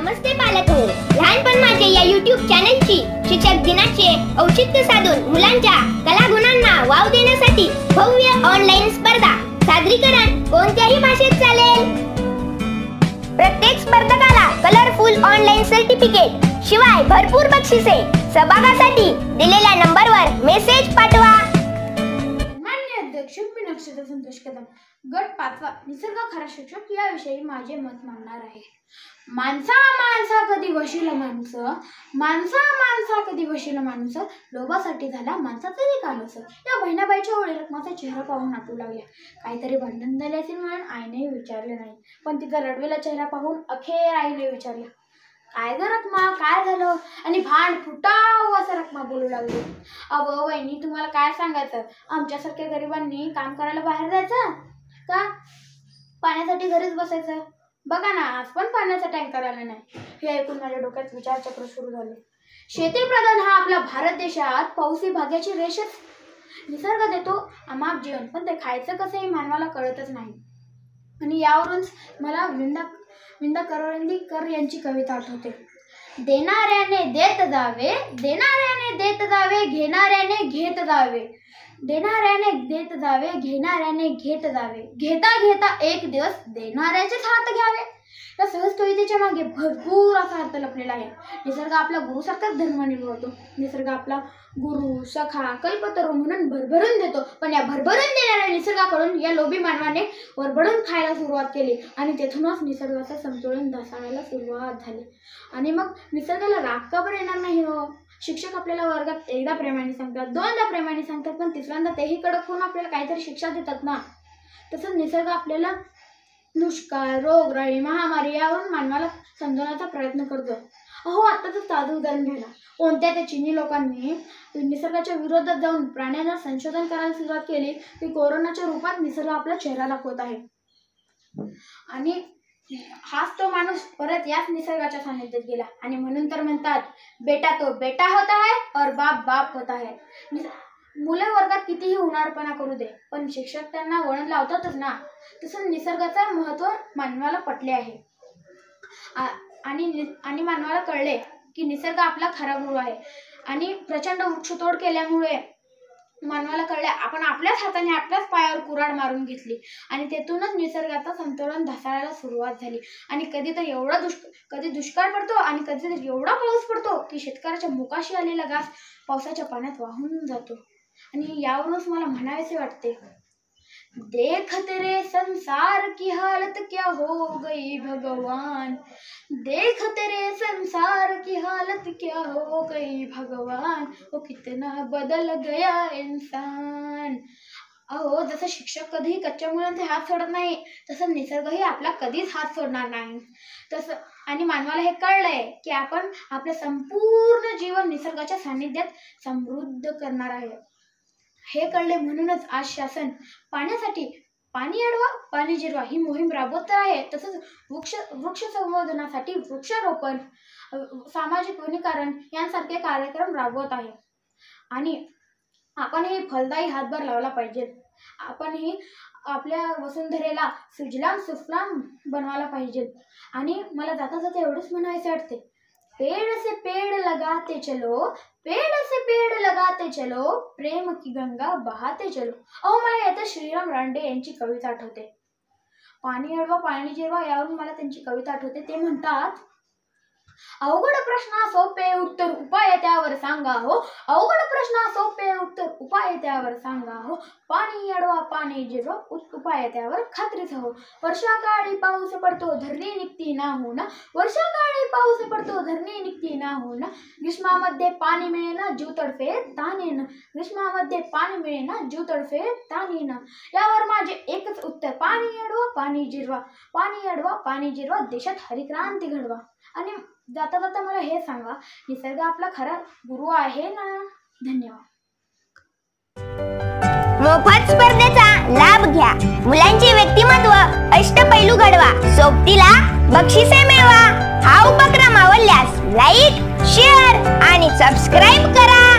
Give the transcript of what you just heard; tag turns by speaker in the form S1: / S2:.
S1: नमस्ते पालक हो. लहानपण माझे या YouTube चॅनलची शिक्षक दिनाचे औचित्य साधून मुलांच्या कलागुणांना वाव देण्यासाठी भव्य ऑनलाईन स्पर्धा. सादरीकरण कोणत्याही भाषेत चालेल. प्रत्येक स्पर्धकाला कलरफुल ऑनलाईन सर्टिफिकेट शिवाय भरपूर बक्षिसे. सहभागासाठी दिलेल्या नंबरवर मेसेज पाठवा.
S2: मान्य अध्यक्ष मी नक्षत्र संतोष कदम, गट 5 निसर्ग खरा शिक्षक याविषयी माझे मत मांडणार आहे. माणसा कधी वशील माणूस, माणसा कधी वशील माणूस, लोभासाठी झाला माणसाचा कालूस. या बहिणाबाईच्या ओळी रखमाचा चेहरा पाहून आटू लागल्या. काहीतरी भांडण झाले असेल म्हणून आईने विचारले नाही, पण तिचा रडवेला चेहरा पाहून अखेर आईने विचारले, काय ग रखमा, काय झालं? आणि भांड फुटाव असं रखमा बोलू लागली. अहो वहिनी, तुम्हाला काय सांगायचं, आमच्यासारख्या गरिबांनी काम करायला बाहेर जायचं का? पाण्यासाठी घरीच बसायचं. बघा ना, आज पण पाण्याचा टँकर आला नाही. हे ऐकून माझ्या डोक्यात विचारचक्र सुरू झाले. शेतीप्रधान हा आपला भारत देशात पाऊसी भाग्याची रेषच. निसर्ग देतो अमाप जीवन, पण ते खायचं कसं हे मानवाला कळतच नाही. आणि यावरूनच मला विंदा करवंदीकर यांची कविता आठवते. देणाऱ्याने देत जावे, देणाऱ्याने देत जावे, घेणाऱ्याने घेत जावे, देणाऱ्याने देत जावे, घेणाऱ्याने घेत जावे, घेता घेता एक दिवस देणाऱ्याचेच हात घ्यावे. या सहज कवितेच्या मागे भरपूर असा अर्थ लपलेला आहे. निसर्ग आपला गुरुसारखाच धर्म निभवतो. निसर्ग आपला गुरु, सखा, कल्पतरू म्हणून भरभरून देतो. पण या भरभरून देणाऱ्या निसर्गाकडून या लोभी मानवाने वरबडून खायला सुरुवात केली आणि तेथूनच निसर्गाचं संतुलन ढासळायला सुरुवात झाली. आणि मग निसर्गाला राग का बरं येणार नाही हो? शिक्षक आपल्याला वर्गात एकदा प्रेमाने सांगतात, दोनदा प्रेमाने सांगतात, पण तिसऱ्यांदा तेही कडक होऊन आपल्याला काहीतरी शिक्षा देतात ना. तसंच निसर्ग आपल्याला दुष्काळ, रोगराई, महामारी यावरून मानवाला समजवण्याचा प्रयत्न करतो. अहो, आत्ताचं साधं उदाहरण घ्या. कोणत्या त्या चीनी लोकांनी निसर्गाच्या विरोधात जाऊन प्राण्यांना संशोधन करायला सुरुवात केली की कोरोनाच्या रूपात निसर्ग आपला चेहरा दाखवत आहे. आणि हाच तो माणूस परत याच निसर्गाच्या सानिध्यात गेला. आणि म्हणून तर म्हणतात, बेटा तो बेटा होता है और बाप बाप होता है. मुलं वर्गात कितीही उन्हाळपणा करू दे, पण शिक्षक त्यांना वळण लावतातच ना. तसं निसर्गाचं महत्त्व मानवाला पटले आहे. आणि मानवाला कळले की निसर्ग आपला खरा गुरु आहे. आणि प्रचंड वृक्षतोड केल्यामुळे मानवाला कळले आपण आपल्याच हाताने आपल्याच पायावर कुऱ्हाड मारून घेतली आणि तेथूनच निसर्गाचं संतुलन ढासळायला सुरुवात झाली. आणि कधी दुष्काळ पडतो आणि कधी तर एवढा पाऊस पडतो की शेतकऱ्याच्या मुखाशी आलेला घास पावसाच्या पाण्यात वाहून जातो. आणि यावरूनच मला म्हणावेसे वाटते, देखत रे संसार की हालत क्या हो गई भगवान, देखत रे संसार की हालत क्या हो गई भगवान, वो कितना बदल गया इंसान. अहो, जसं शिक्षक कधीही कच्च्या मुलांचे हात सोडत नाही, तसं निसर्गही आपला कधीच हात सोडणार नाही. तसं आणि मानवाला हे कळलंय की आपण आपले संपूर्ण जीवन निसर्गाच्या सानिध्यात समृद्ध करणार आहे. हे कळले म्हणूनच आज शासन पाण्यासाठी पाणी अडवा पाणी जिरवा ही मोहीम राबवत आहे. तसंच वृक्ष संवर्धनासाठी वृक्षारोपण, सामाजिक वनीकरण यांसारखे कार्यक्रम राबवत आहे. आणि आपणही फलदायी हातभार लावला पाहिजे. आपणही आपल्या वसुंधरेला सुजलाम सुफलाम बनवायला पाहिजे. आणि मला जाता जाता एवढंच म्हणायचं वाटते, पेड़ से पेड़ लगाते चलो, पेड़ से पेड़ लगाते चलो, प्रेम की गंगा बहाते चलो. अहो, मला यात श्रीराम रांडे यांची कविता आठवते. पाणी अडवा पाणी जिरवा यावरून मला त्यांची कविता आठवते. ते म्हणतात, अवघड प्रश्न सोपे उत्तर उपाय त्यावर सांगा हो, अवघड प्रश्न सोपे उत्तर उपाय त्यावर सांगा हो, पाणी अडवा पाणी जिरवा उपाय त्यावर खात्रीच हो. वर्षाकाळी पाऊस पडतो धरणी निघती ना होणं, वर्षाकाळी पाऊस पडतो धरणी निघती ना होणं, ग्रीष्मामध्ये पाणी मिळेना जीव तडफे ताणेन, ग्रीष्मामध्ये पाणी मिळेना जीव तडफे ताणेन. यावर माझे एकच उत्तर, पाणी अडवा पाणी जिरवा, पाणी अडवा पाणी जिरवा, देशात हरिक्रांती घडवा. आणि जाता जाता मला हे सांगा, निसर्ग आपला खरा गुरु आहे ना? धन्यवाद.
S1: मोफत स्पर्धेचा लाभ घ्या. मुलांचे व्यक्तिमत्व अष्टपैलू घडवा. सोबतीला बक्षिसे मिळवा. हा उपक्रम आवडल्यास लाईक, शेअर आणि सबस्क्राईब करा.